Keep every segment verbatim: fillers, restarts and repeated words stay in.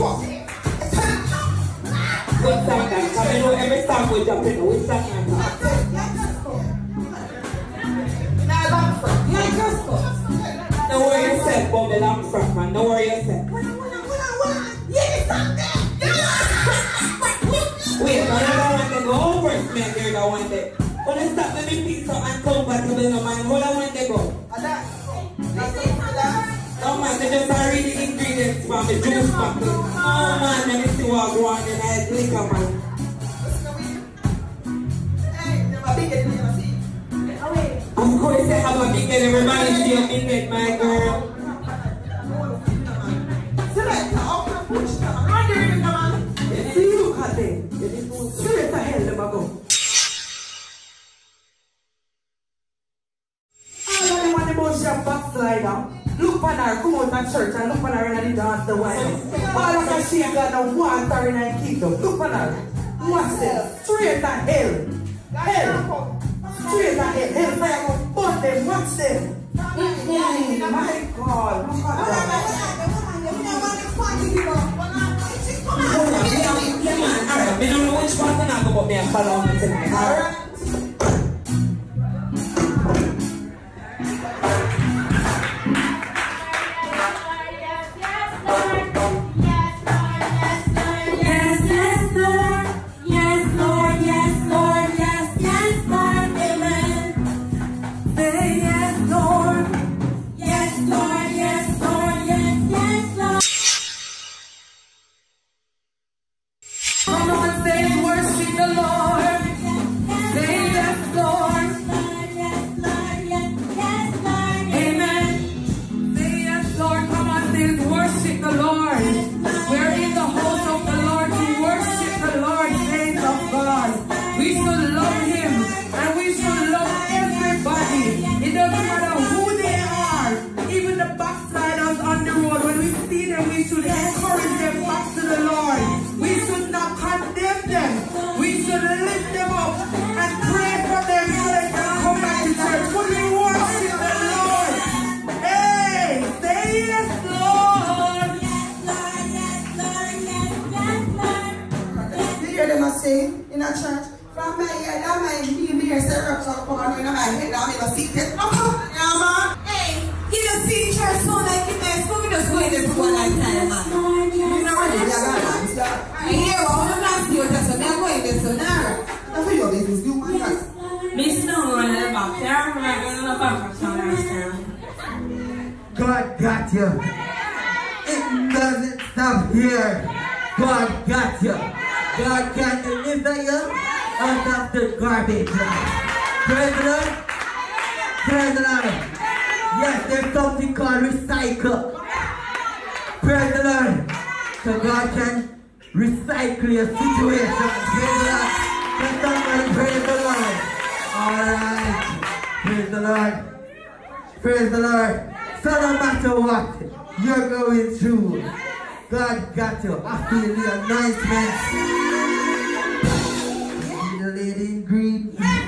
Good song that. I know every song we jump in. Which song you know? Know where you said, Bobby Lamfront, man. Know where you said. Wait, man, I don't want to go over it, man. You're the one that. When I stop, let me pick some uncomfortable, no man. Hold on, when they go. No man, they just are reading ingredients from the juice packet. Oh man, let me see what go on in that liquor, man. Of course, they have a big head. Everybody see a big head, my girl. See, look at them. Straight ahead, let me go. Backslider. Look for her, come out of church and look for her in the dance the while. All of her she got no water in her kingdom. Look for her. Watch them. Straight to hell. Hell. Straight to hell. Hellfire will burn them. Watch them. Mm-hmm. My God. Look at them. Alright, we don't know which one to knock about me and follow me tonight. Alright? In a church, from my head, I might be here, sir, up to come on in my head, I'm in a seat. Yeah, man. Hey, he just see the church so like it nice, but we just go in there for one night time, man. You know what it is? I hear all the last year, so they're going there, so now. That's what your business do, man. Miss no one in the back there, I'm right in the back of town. God got you. It doesn't stop here. God got you. God can deliver you out of the garbage. Praise the Lord. Praise the Lord. Yes, there's something called recycle. Praise the Lord. So God can recycle your situation. Praise the Lord. Can somebody praise the Lord? Alright. Praise the Lord. Praise the Lord. So no matter what you're going through, God got you. I feel the anointment. See the lady in green.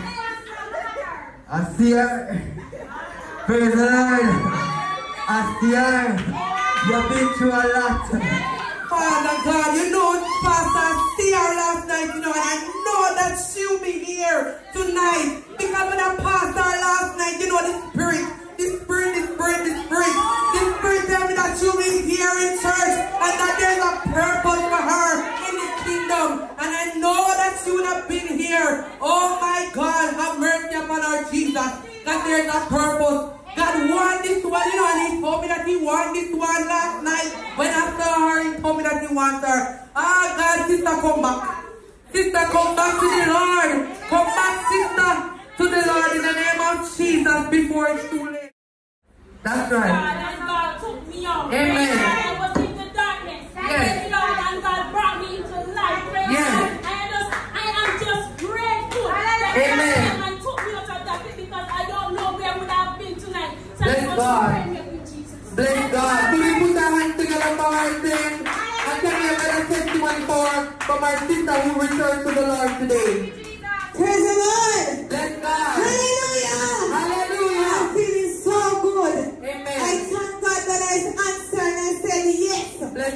I see her. Praise the Lord. I see her. You've been through a lot. Father God, you know, Pastor, I see her last night, you know, and I know that she'll be here tonight. Because when I passed her last night, you know, the spirit, the spirit, the spirit, the spirit, the spirit tell me that she'll be here in church and that there's a purpose for her in the kingdom. And I know that she would have been here. Oh my God, have mercy upon our Jesus. That there's a purpose. God wants this one, you know, and he told me that he wanted this one last night. When I saw her, he told me that he wants her. Ah, God, sister, come back. Sister, come back to the Lord. Come back, sister, to the Lord in the name of Jesus before it's too late. That's right. God, and God took me out. Amen. I was in the darkness. Yes. God, and God brought me into life. Yes. I, just, I am just grateful. Amen. And took me out of that pit because I don't know where would I have been tonight. So Bless I God. Jesus. Bless God. Do we put our hands together for our thing? And can we have a testimony for, for my sister who returned to the Lord today? Praise the Lord. Bless God. Hallelujah. Hallelujah. I'm feeling so good. Amen. I thank God that I answered and I said yes. Bless I'm God.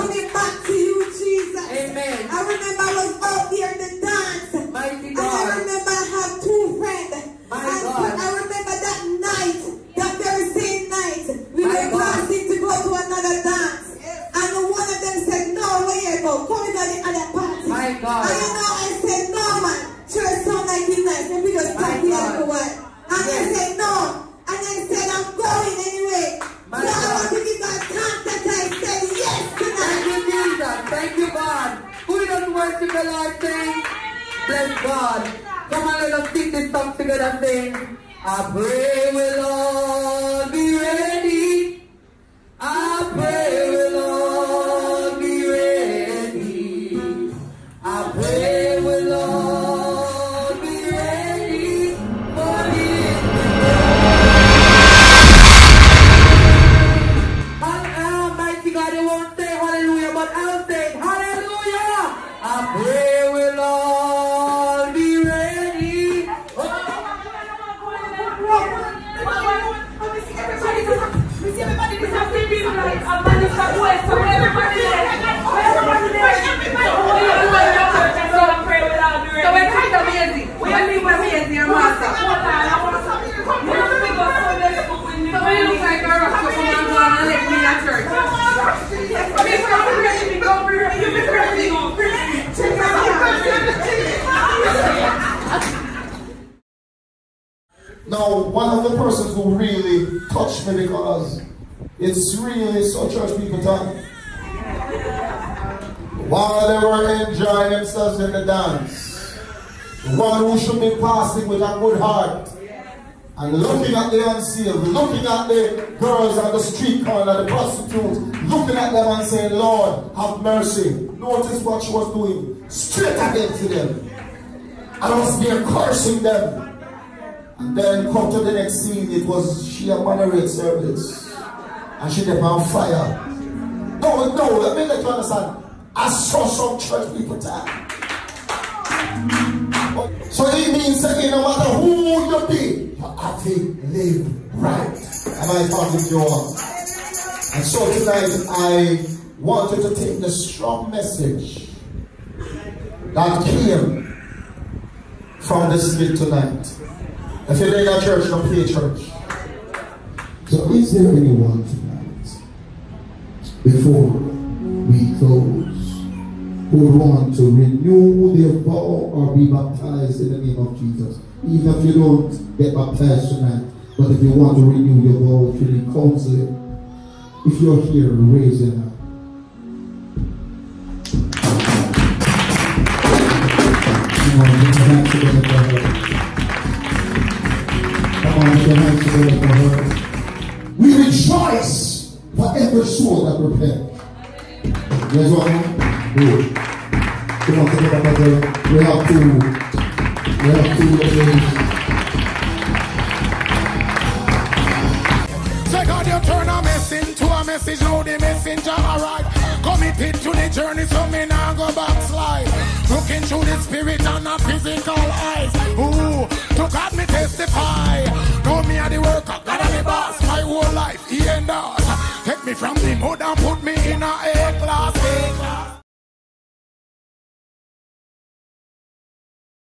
coming back to you, Jesus. Amen. I remember I was out there in the dance. Mighty And God. I remember I have two friends. My and God. I remember that night, that very same night, we My were God. dancing to go to another dance. And one of them said, no, where you go? Come in the other party. My God. And you know, I said, no, man. Church sound like it's nice. And we just My party God. everywhere. And Yes. I said, no. And I said, I'm going anyway. My so I God. want to give God thanks that I said yes tonight. Thank you, Jesus. Thank you, God. Who doesn't worship the Lord, sing? Bless God. Come on, let us sing this song together, sing. I pray we'll all be ready. I pray we'll all be ready. I pray we'll all be ready for His Almighty God, you won't say hallelujah, but I'll say hallelujah. I pray we'll all be ready. Everybody is happy being like a minister voice. So everybody there. Everybody there. So we're kind of amazing. We are people amazing, our master. So when you look like a rock, so come and go and let me in a church. Now, one of the persons who really touched me, because it's really so church people time. While they were enjoying themselves in the dance, the one who should be passing with a good heart and looking at the unsaved, looking at the girls on the street corner, the prostitutes, looking at them and saying, Lord, have mercy. Notice what she was doing, straight against them. And was there cursing them. And then come to the next scene, it was she a moderate service. And she left on fire. No, no, let me let you understand. I saw some church people die. So it means that no matter who you be, you have to live right. Am I talking to you all? And so tonight I wanted to take the strong message that came from the SKIT tonight. If you're in a church, don't play church. So is there anyone tonight, before we close, who would want to renew their vow or be baptized in the name of Jesus? Even if you don't get baptized tonight, but if you want to renew your vow, if you need counsel, if you're here, raise your hand. Come on, put your hands together for her. Come on, put your hands together for her. We rejoice for every soul that repents. Yes, what? Good. Come on, take it up again. We have two. We have two ladies. Say God, you turn a message into a message. Now the messenger arrive. Committed to the journey, so me now go backslide. Looking through the spirit and not physical eyes. Ooh, to God me testify. Know me are the worker, God are the boss. My whole life he endures. Take me from the mud and put me in a